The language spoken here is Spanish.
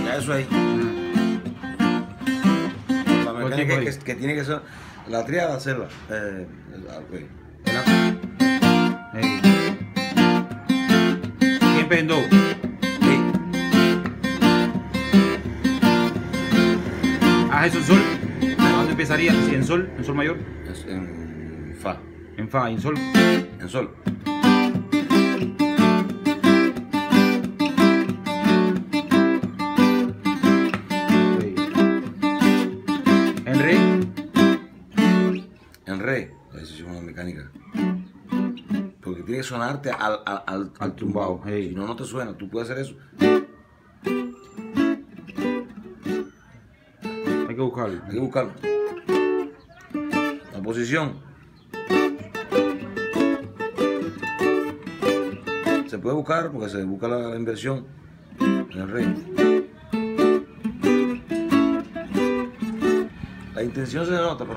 Ya eso ahí. La mecánica que tiene que ser la tríada hacerla. Okay. Hey. Siempre en do. Sí. Haz eso en sol. ¿A dónde empezaría? Sí, en sol mayor. Es en fa. En fa, en sol. En sol. Okay. En re. En re. Esa es una mecánica. Porque tiene que sonarte al tumbado. Hey. Si no, no te suena. Tú puedes hacer eso. Hay que buscarlo. Hay que buscarlo. La posición. Se puede buscar porque se busca la inversión en el re. La intención se nota.